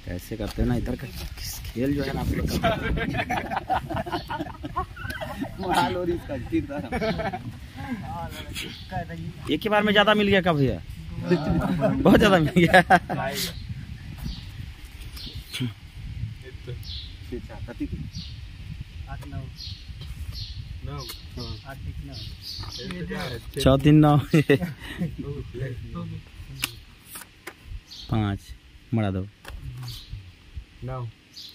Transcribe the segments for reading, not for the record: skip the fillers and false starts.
कैसे करते हैं ना इधर का खेल जो है ना आप लोग एक ही बार में ज्यादा मिल गया क्या भैया? बहुत ज्यादा मिल गया। छः तीन 9 5 मरा दो 9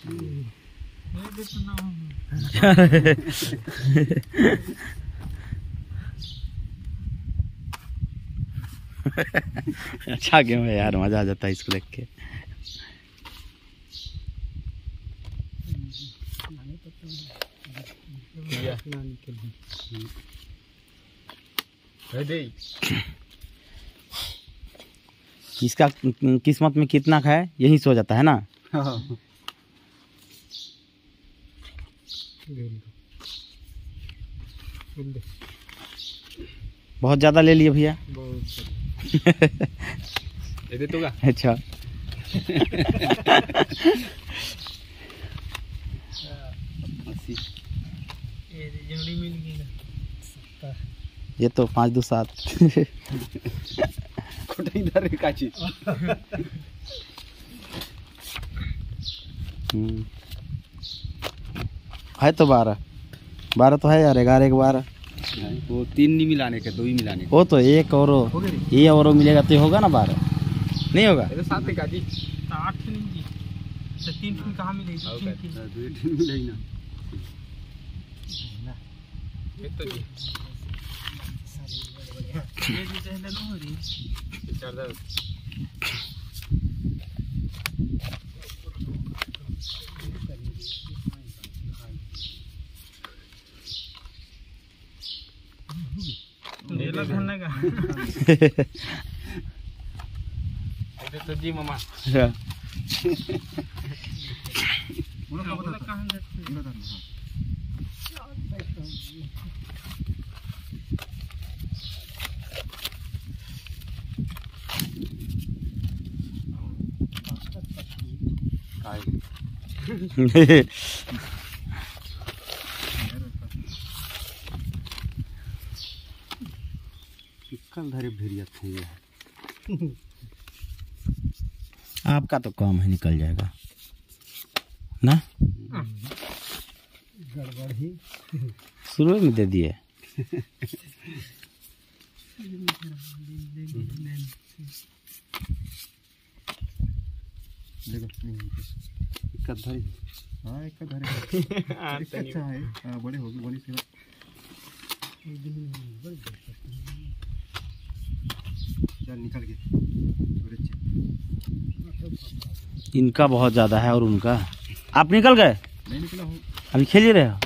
अच्छा गेम है यार, मजा आ जाता है इसको देख के। इसका किस्मत में कितना है यही सो जाता है ना। बहुत ज्यादा ले लिए भैया। दे तो का। अच्छा ये तो 5 2 7 इधर काची। है तो 12 तो है यार। 11 1 12 वो 3 नहीं मिलाने के, 2 ही मिलाने के। वो तो एक और ये और मिलेगा तो होगा ना 12 नहीं होगा। ये तो 7 का जी 8 नहीं जी, तो 3 फिर कहाँ मिलेगी? 2 मिलेगी ना। ये तो जी ये भी चहला ना हो रही 4 लेला धन का। ये तो जी मामा। कल धरे भेड़िया थे। आपका तो काम है, निकल जाएगा ना। गड़बड़ ही शुरू में दे दिए। अच्छा है, बड़े होगी बड़ी सेवा। चल निकल गए। इनका बहुत ज्यादा है और उनका। आप निकल गए? नहीं निकला हूँ अभी खेल ही रहे हो?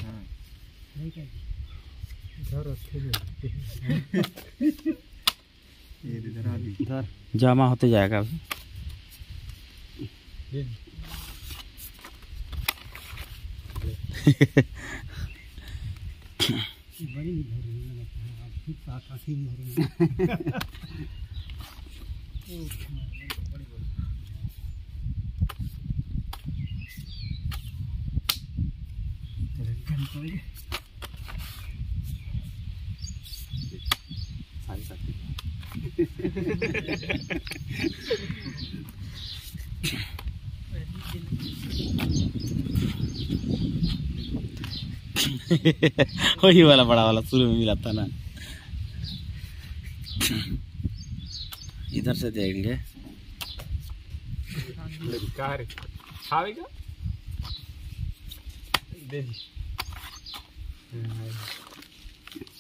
इधर जमा होते जाएगा अभी। वही वाला बड़ा वाला शुरू में मिला था ना। इधर से देंगे। दे दी।